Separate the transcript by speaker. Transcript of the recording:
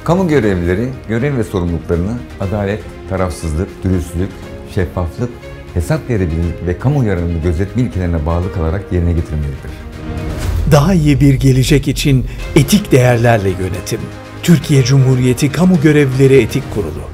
Speaker 1: Kamu görevlileri görev ve sorumluluklarını adalet, tarafsızlık, dürüstlük, şeffaflık, hesap verebilirlik ve kamu yararını gözetme ilkelerine bağlı kalarak yerine getirmelidir.
Speaker 2: Daha iyi bir gelecek için etik değerlerle yönetim. Türkiye Cumhuriyeti Kamu Görevlileri Etik Kurulu.